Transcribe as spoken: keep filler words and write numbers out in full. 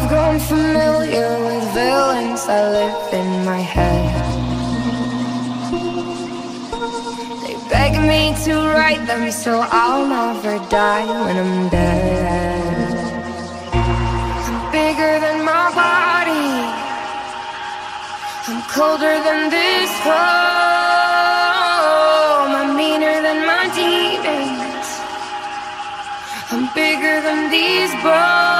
grown familiar with villains that live in my head. They beg me to write them so I'll never die when I'm dead. I'm bigger than my body, I'm colder than this home, I'm meaner than my demons, I'm bigger than these bones.